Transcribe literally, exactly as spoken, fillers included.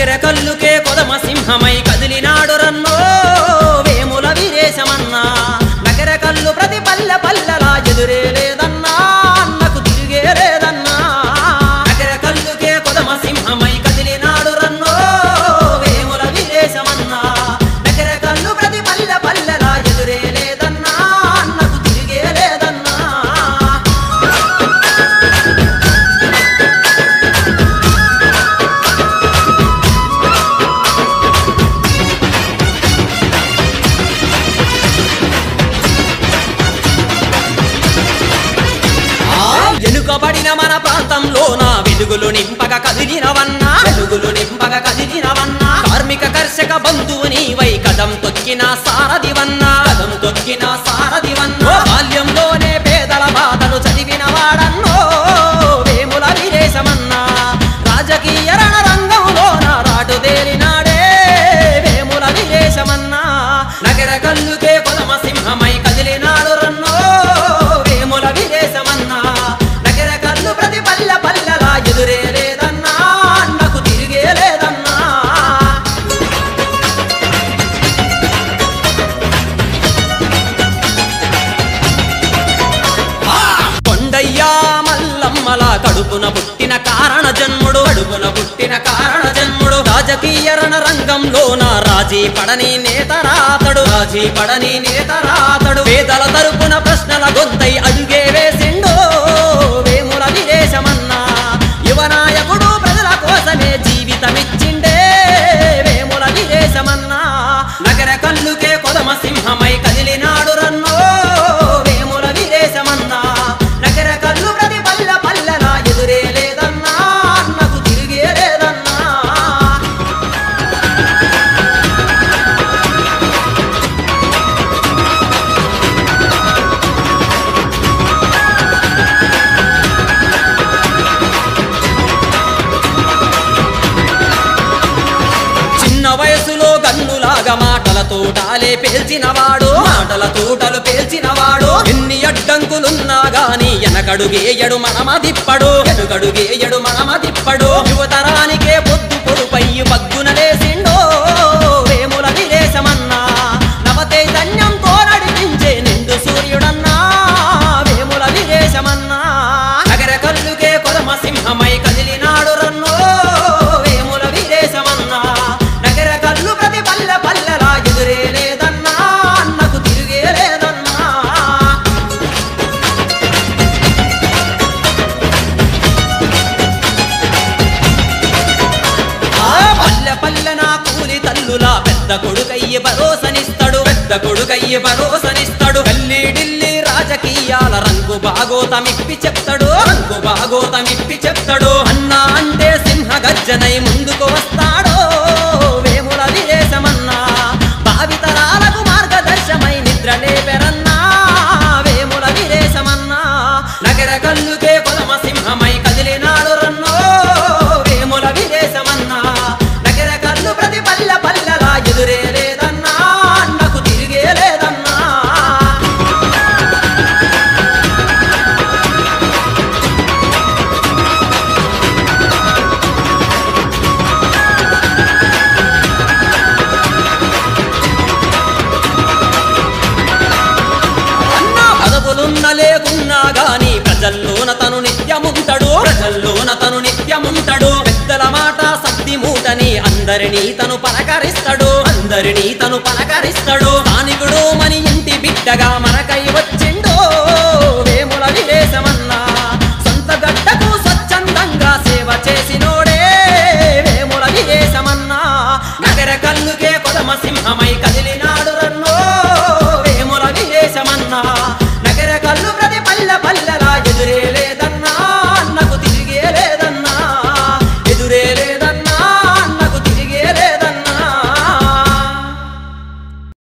నగర కల్లుకే కొదమ సింహమై కదిలినాడు రన్నో వేముల వీరేశమన్నా నగర కల్లు ప్రతి పల్లె పల్లెలా ఎదురే లేదన్నా అన్నకు తిరిగే లేదన్నా నగర కల్లుకే కొదమ సింహమై కదిలినాడు రన్నో వేముల వీరేశమన్నా నగర కల్లు ప్రతి పల్లె పల్లెలా ఎదురే లేదన్నా అన్నకు తిరిగే లేదన్నా ఎనుకబడిన మన ప్రాంతంలోన వెలుగులు నింపక కదిలినవన్నా వెలుగులు నింపక కదిలినవన్నా కార్మిక కర్షక బంధువు నీవై కదం తొక్కిన సారథివన్నా కదం తొక్కిన సారథివన్నా బాల్యంలోనే పేదల బాధలు చదివిన వాడన్నో వేముల వీరేశమన్నా రాజకీయ రణరంగంలోన రాటుదేలినాడే వేముల వీరేశమన్నా నగర కల్లుకే కొదమ సింహమై కదిలినాడు రన్నో వేముల వీరేశమన్నా నగర కల్లు ప్రతి పల్లె పల్లెలా ఎదురే లేదన్నా అన్నకు తిరిగే లేదన్నా కొండయ్యా మల్లమ్మల కడుపున పుట్టిన కారణ జన్ముడు కడుపున పుట్టిన కారణ జన్ముడు రాజకీయ రణరంగంలోన రాజీ పడని నేతరాతడు రాజీ పడని నేతరాతడు పేదల తరపున ప్రశ్నల గొంతై అడుగే వేసిండో వేముల వీరేశమన్నా యువనాయకుడు ప్రజల కోసమే జీవితమిచ్చిండే వేముల వీరేశమన్నా నగర కల్లుకే కొదమ సింహమై కదిలినాడు రన్నో వేముల వీరేశమన్నా నగర కల్లు ప్రతి పల్లె పల్లెలా ఎదురే లేదన్నా అన్నకు తిరిగే లేదన్నా చిన్న వయసులో గన్నులాగా మాటల తోటాలే పేల్చినవాడు మాటల తోటలు పేల్చినవాడు ఎన్ని అడ్డంకులున్నా గాని ఎనకడుగేయడు మనమదిప్పడు ఎనుకడుగేయడు మనమదిప్పడు యువతరానికే పొద్దు పొడుపై బగ్గున లేసిండో వేముల వీరేశమన్నా నవ చైతన్యంతో నడిపించే నిండు సూర్యుడన్నా వేముల వీరేశమన్నా నగర కల్లుకే కొదమ సింహమై కదిలినాడు రన్నో వేముల వీరేశమన్నా నగర కల్లు ప్రతి పల్లె పల్లెలా ఎదురే లేదన్నా అన్నకు తిరిగే లేదన్నా పల్లె పల్లె నా కూలి తల్లులా పెద్ద కొడుకయ్యి భరోసనిస్తాడు పెద్ద కొడుకయ్యి భరోసనిస్తాడు గల్లీ ఢిల్లీ రాజకీయాల రంగు బాగోతమిప్పి చెప్తాడు రంగు బాగోతమిప్పి చెప్తాడు అన్నా అంటే సింహ గర్జనై ముందుకు వస్తాడో వేముల వీరేశమన్నా భావితరాలకు మార్గదర్శమై నిద్రలే పెరన్నా వేముల వీరేశమన్నా నగర కల్లుకే కొదమ సింహమై కదిలినాడు రన్నో వేముల వీరేశమన్నా నగర కల్లు ప్రతి పల్లె పల్లెలా ఎదురే లేదన్నా అన్నకు తిరిగే లేదన్నా పదవులున్న లేకున్నా గాని ప్రజల్లోన తను నిత్యముంటాడు ప్రజల్లోన తను నిత్యముంటాడు పెద్దల మాట సత్తి మూటని అందరినీ తను పలకరిస్తాడు అందరినీ తను పలకరిస్తాడు స్థానికుడు మన ఇంటి బిడ్డగా